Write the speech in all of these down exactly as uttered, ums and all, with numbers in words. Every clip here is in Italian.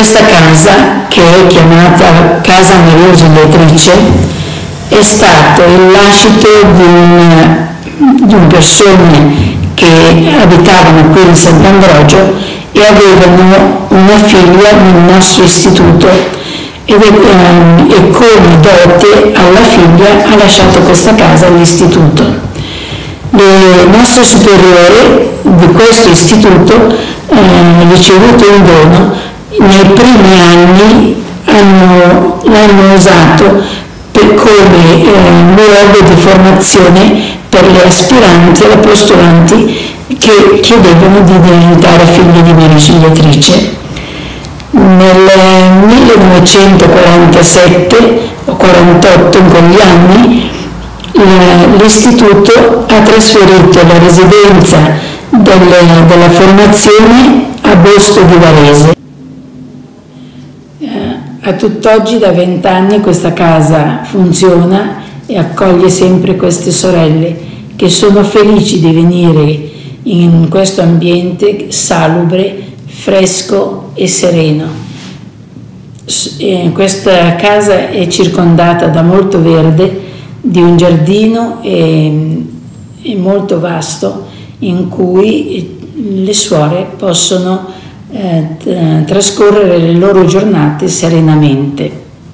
Questa casa, che è chiamata Casa Maria Ausiliatrice, è stato il lascito di, un, di un persone che abitavano qui in Sant'Ambrogio e avevano una figlia nel nostro istituto ed è, ehm, e come dote alla figlia ha lasciato questa casa all'istituto. Le nostre superiori di questo istituto hanno eh, ricevuto in dono. Nei primi anni hanno, l'hanno usato per, come eh, luogo di formazione per le aspiranti e le postulanti che chiedevano di diventare figlie di Maria Ausiliatrice. Nel millenovecentoquarantasette o quarantotto, in quegli anni, l'istituto ha trasferito la residenza delle, della formazione a Bosco di Varese. A tutt'oggi, da vent'anni, questa casa funziona e accoglie sempre queste sorelle che sono felici di venire in questo ambiente salubre, fresco e sereno. Questa casa è circondata da molto verde, di un giardino e, e molto vasto in cui le suore possono Eh, trascorrere le loro giornate serenamente.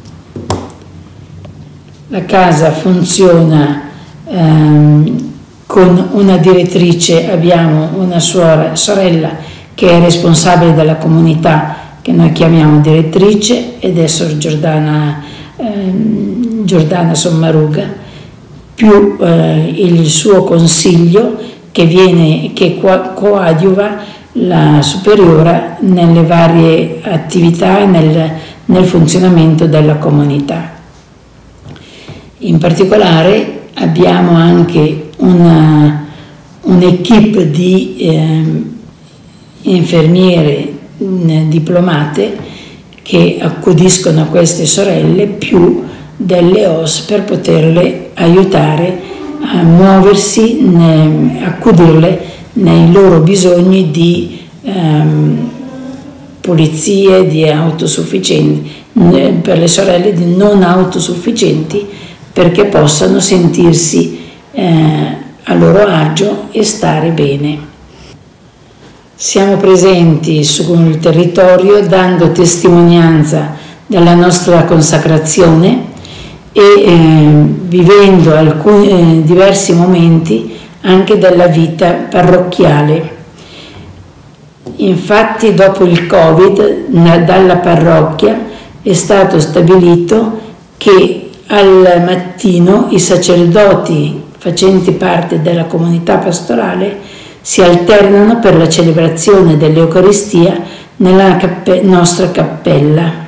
La casa funziona ehm, con una direttrice, abbiamo una suora, sorella che è responsabile della comunità che noi chiamiamo direttrice ed è Sor Giordana, ehm, Giordana Sommaruga, più eh, il suo consiglio che, viene, che coadiuva la superiora nelle varie attività e nel, nel funzionamento della comunità. In particolare abbiamo anche una, un'equipe di eh, infermiere mh, diplomate che accudiscono a queste sorelle più delle O S per poterle aiutare a muoversi, ne, accudirle nei loro bisogni di ehm, pulizie, di autosufficienza, per le sorelle di non autosufficienti, perché possano sentirsi eh, a loro agio e stare bene. Siamo presenti sul territorio dando testimonianza della nostra consacrazione e eh, vivendo alcuni eh, diversi momenti anche della vita parrocchiale. Infatti, dopo il Covid, dalla parrocchia è stato stabilito che al mattino i sacerdoti facenti parte della comunità pastorale si alternano per la celebrazione dell'Eucaristia nella cappe- nostra cappella.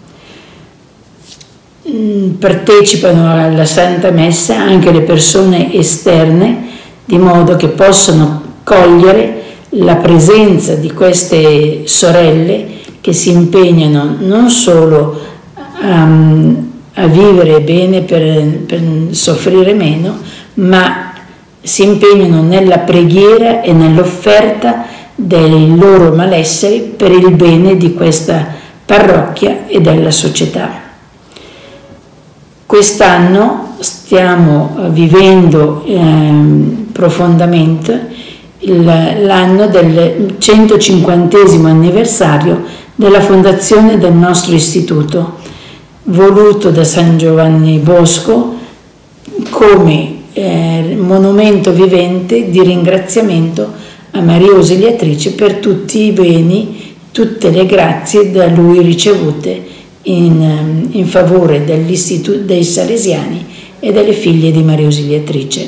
Partecipano alla Santa Messa anche le persone esterne, di modo che possano cogliere la presenza di queste sorelle che si impegnano non solo um, a vivere bene per, per soffrire meno, ma si impegnano nella preghiera e nell'offerta dei loro malesseri per il bene di questa parrocchia e della società. Quest'anno stiamo vivendo eh, profondamente l'anno del centocinquantesimo anniversario della fondazione del nostro istituto, voluto da San Giovanni Bosco come eh, monumento vivente di ringraziamento a Maria Ausiliatrice per tutti i beni, tutte le grazie da lui ricevute in, in favore dell'istituto dei Salesiani e delle figlie di Maria Ausiliatrice.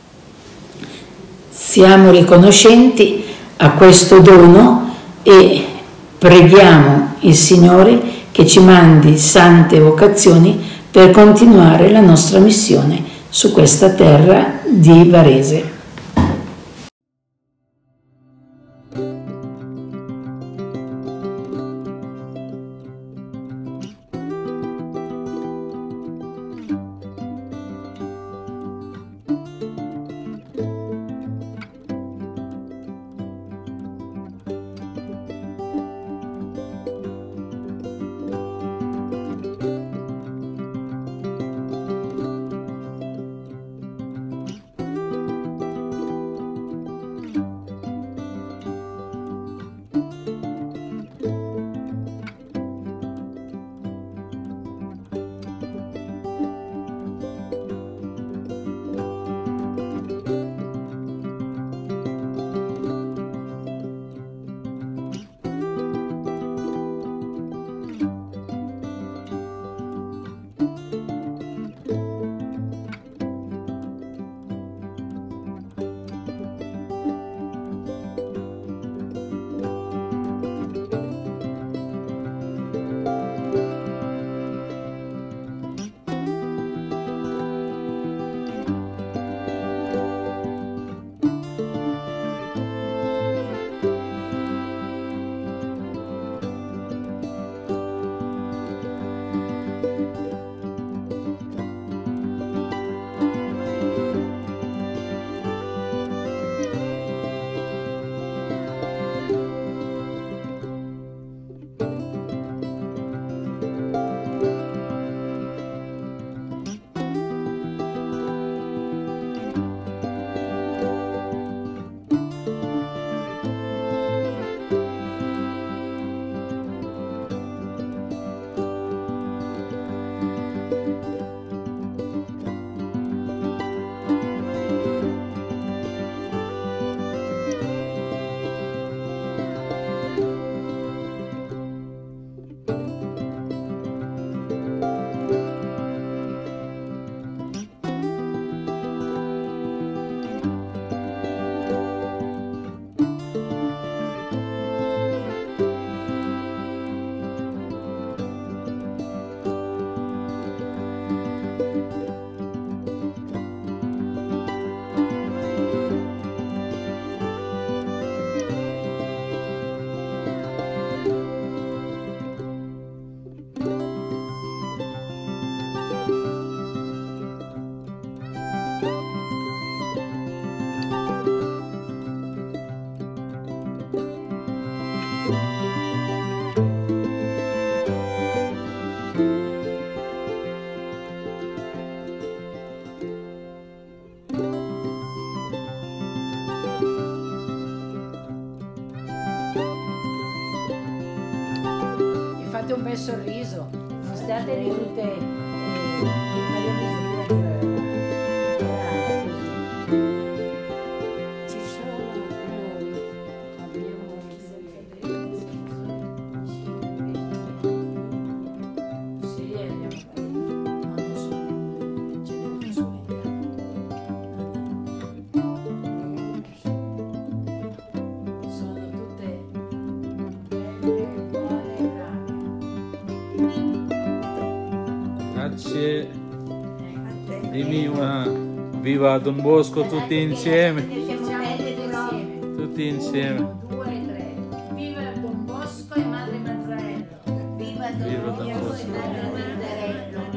Siamo riconoscenti a questo dono e preghiamo il Signore che ci mandi sante vocazioni per continuare la nostra missione su questa terra di Varese. fate un bel sorriso, non stiate lì tutte eh, ci sono noi abbiamo sì, andiamo sono tutte belle, buone, brave. Grazie. Dimmi una viva Don Bosco tutti insieme. Tutti insieme. Uno, due, tre. Viva Don Bosco e Madre Mazzarello. Viva Don Viva Don Bosco e Bosco. Madre Mazzarello.